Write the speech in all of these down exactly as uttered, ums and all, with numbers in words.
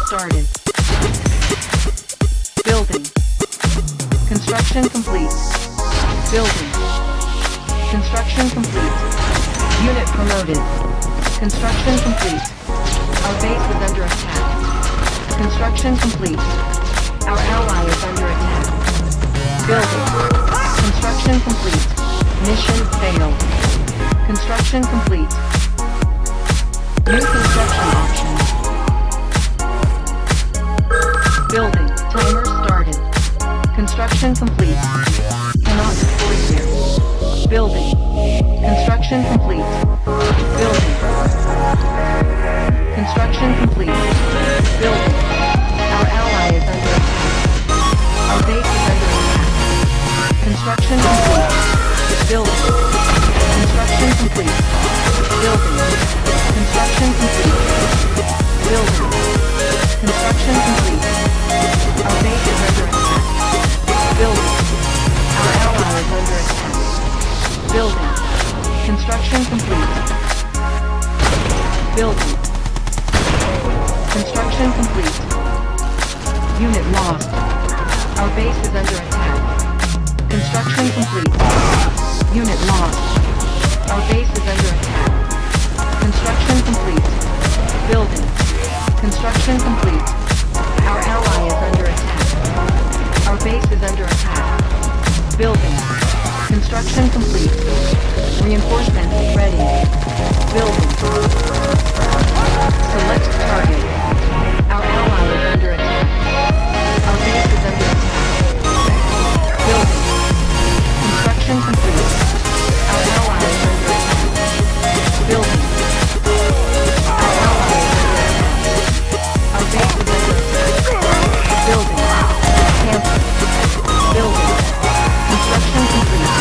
started. Building. Construction complete. Building. Construction complete. Unit promoted. Construction complete. Our base is under attack. Construction complete. Our ally is under attack. Building. Construction complete. Mission failed. Construction complete. New construction options. Building. Timer started. Construction complete. Cannot deploy here. Building. Construction complete. Building. Construction complete. Building. Our ally is under attack. Our base is under attack. Construction complete. Building. Construction complete. Building. Construction complete. Building. Construction complete. Our base is under attack. Building. Our ally is under attack. Building. Construction complete. Building. Construction complete. Unit lost. Our base is under attack. Construction complete. Unit lost. Our base is under attack. Construction complete. Building. Construction complete. Our ally is under attack. Our base is under attack. Building. Construction complete. Reinforcements ready. Building. Select target. Our ally is under attack. Our base is under attack. Building. Construction complete. Our ally is under attack. Building. Our ally is under attack. Our base is under attack. Building. Cancel. Building. Construction complete.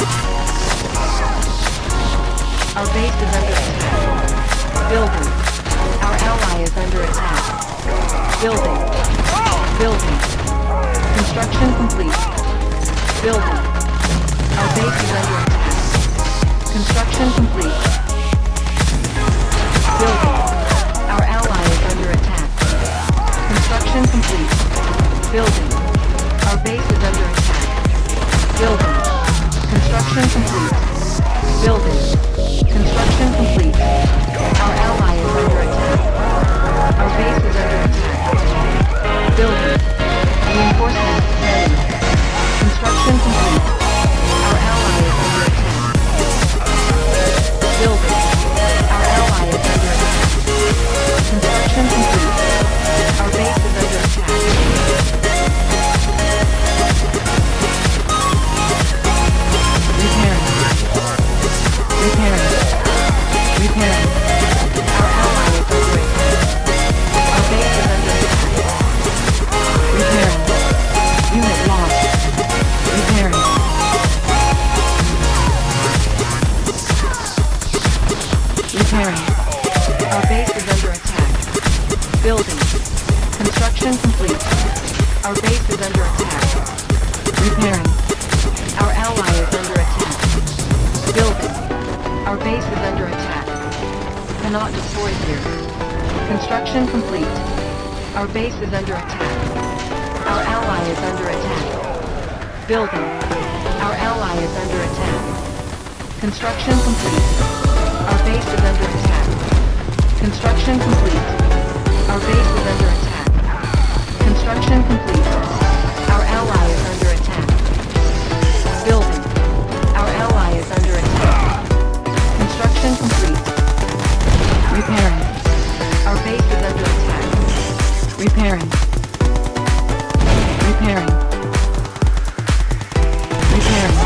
Our base is under attack. Building. Our ally is under attack. Building. Building. Construction complete. Building. Our base is under attack. Construction complete. Building. Our ally is under attack. Construction complete. Building. Our base is under attack. Building. Construction complete. Building. Construction complete. Our ally is under attack. Our base is under attack. Building. Reinforcements ready. Construction complete. Our ally is under attack. Building. Our ally is under attack. Construction complete. Our base is under attack. Repairing. Repairing. Repairing. Our ally is under attack. Our base is under attack. Repairing. Unit lost. Repairing. Repairing. Our base is under attack. Building. Construction complete. Our base is under attack. Repairing. Our ally is under attack. Building. Our base is under attack. Cannot deploy here. Construction complete. Our base is under attack. Our ally is under attack. Building. Our ally is under attack. Construction complete. Our base is under attack. Construction complete. Our base is under attack. Construction complete. Our ally is under attack. Building. Our ally is under attack. Construction complete. Repairing. Our base is under attack. Repairing. Repairing. Repairing.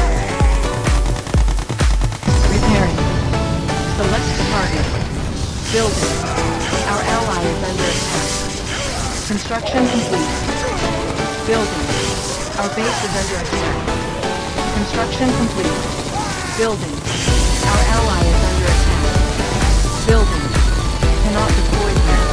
Repairing. Select the target. Building. Our ally is under attack. Construction complete. Building. Our base is under attack. Construction complete. Building. Our ally is under attack. Building. Cannot deploy here.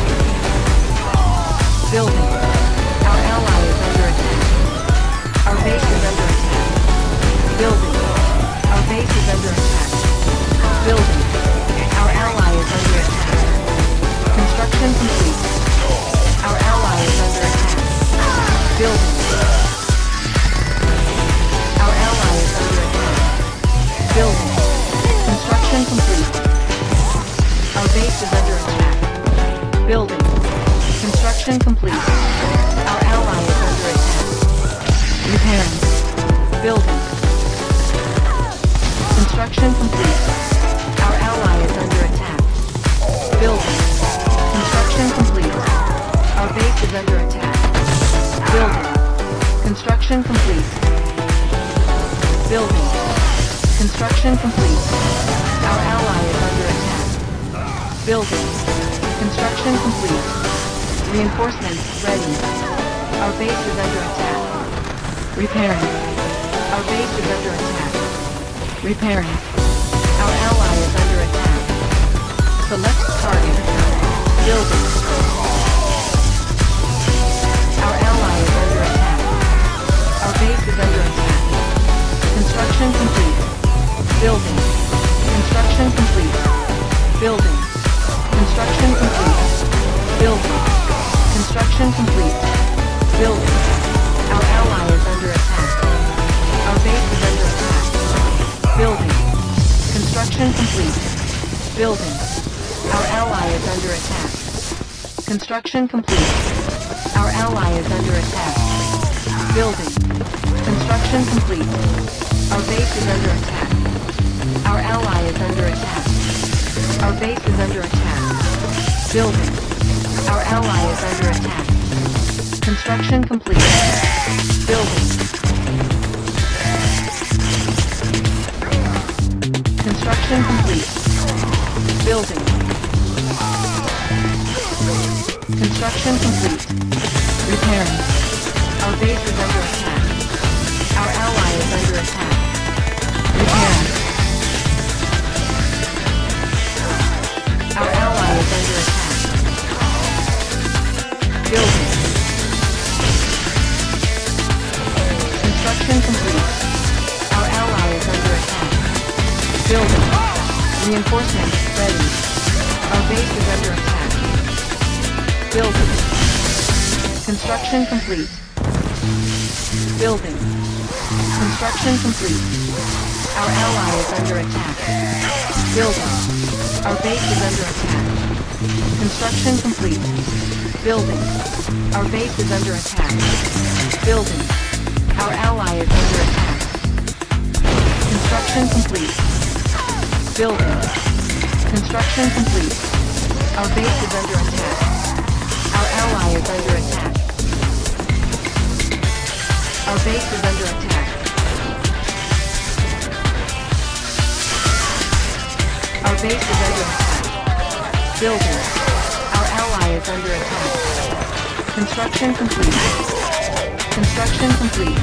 Building. Our ally is under attack. Our base is under attack. Building. Our base is under attack. Building. Our ally is under attack. Construction complete. Construction complete. Our ally is under attack. Repairing. Building. Construction complete. Our ally is under attack. Building. Construction complete. Our base is under attack. Building. Construction complete. Building. Construction complete. Our ally is under attack. Building. Construction complete. Reinforcements ready. Our base is under attack. Repairing. Our base is under attack. Repairing. Our ally is under attack. Select target. Building. Our ally is under attack. Our base is under attack. Construction complete. Building. Construction complete. Building. Construction complete. Building. Construction complete. Building. Our ally is under attack. Our base is under attack. Building. Construction complete. Building. Our ally is under attack. Construction complete. Our ally is under attack. Building. Construction complete. Our base is under attack. Our ally is under attack. Our base is under attack. Building. Our ally is under attack. Construction complete. Building. Construction complete. Building. Construction complete. Repairing. Our base is under attack. Our ally is under attack. Repairing. Our ally is under attack. Building. Construction complete. Our ally is under attack. Building. Reinforcements ready. Our base is under attack. Building. Construction complete. Building. Construction complete. Our ally is under attack. Building. Our base is under attack. Construction complete. Building. Our base is under attack. Building. Our ally is under attack. Construction complete. Building. Construction complete. Our base is under attack. Our ally is under attack. Our base is under attack. Our base is under attack. Building. Our ally is under attack. Construction complete. Construction complete.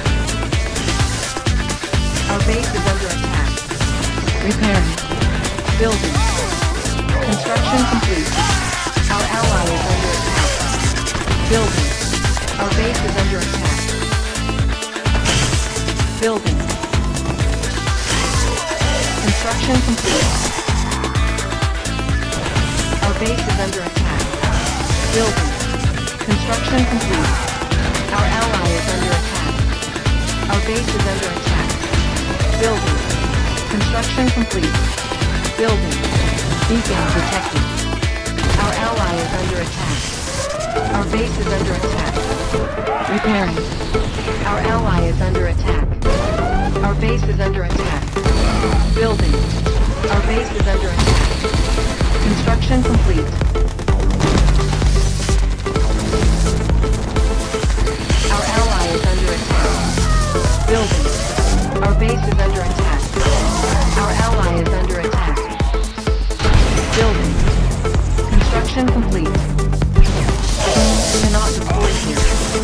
Our base is under attack. Repairing. Building. Construction complete. Our ally is under attack. Building. Our base is under attack. Building. Construction complete. Our base is under attack. Building. Construction complete. Our ally is under attack. Our base is under attack. Building. Construction complete. Building. Beacon detected. Our ally is under attack. Our base is under attack. Repairing. Our ally is under attack. Our base is under attack. Building. Our base is under attack. Construction complete. Our ally is under attack. Building. Our base is under attack. Our ally is under attack. Building. Construction complete. Cannot deploy here.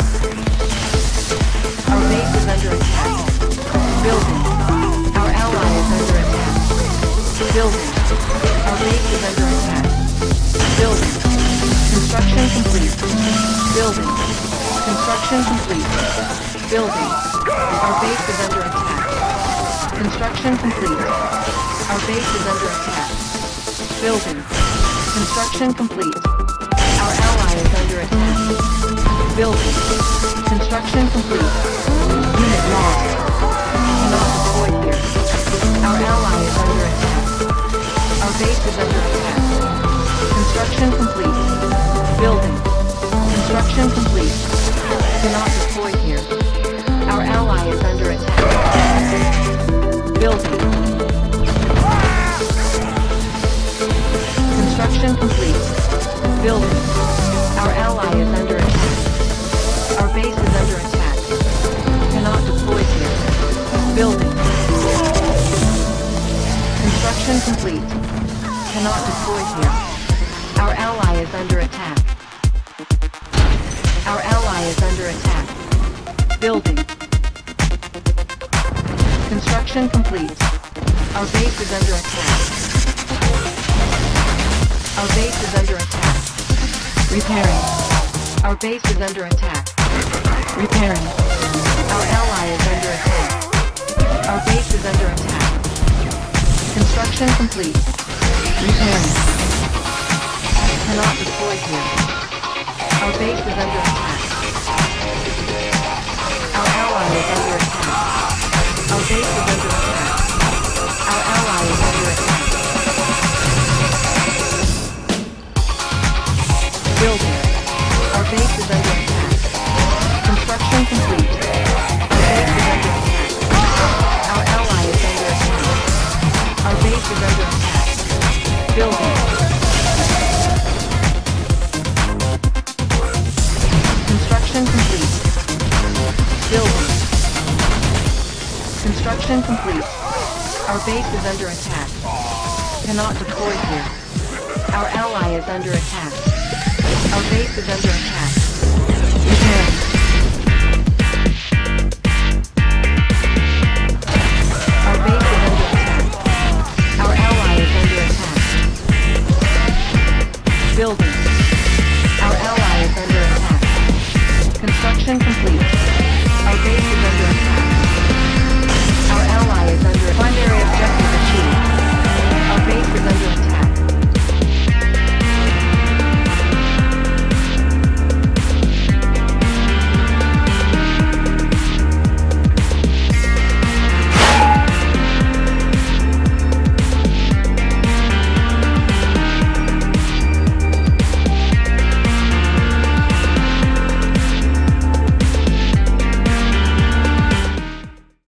Our base is under attack. Building. Our ally is under attack. Building. Our base is under attack. Building. Construction complete. Building. Construction complete. Building. Our base is under attack. Construction complete. Our base is under attack. Building. Construction complete. Our ally is under attack. Building. Construction complete. Unit lost. Cannot deploy here. Our ally is under attack. Our base is under attack. Construction complete. Building. Construction complete. Cannot deploy here. Our ally is under attack. Building. Construction complete. Building. Our ally is under attack. Our base is under attack. Cannot deploy here. Building. Construction complete. Cannot deploy here. Our ally is under attack. Our ally is under attack. Building. Construction complete. Our base is under attack. Our base is under attack. Repairing. Our base is under attack. Repairing. Our ally is under attack. Our base is under attack. Construction complete. Repairing. Cannot deploy here. Our base is under attack. Our ally is under attack. Our base is under attack. Our ally is under attack. Building. Our base is under attack. Construction complete. Our base is under attack. Our ally is under attack. Our base is under attack. Building. Construction complete. Building. Construction complete. Our base is under attack. Cannot deploy here. Our ally is under attack. Our base is under attack. Repairing. Our base is under attack. Our ally is under attack. Building. Our ally is under attack. Construction complete. Our base is under attack. Our ally is under primary objective achieved. Our base is under attack.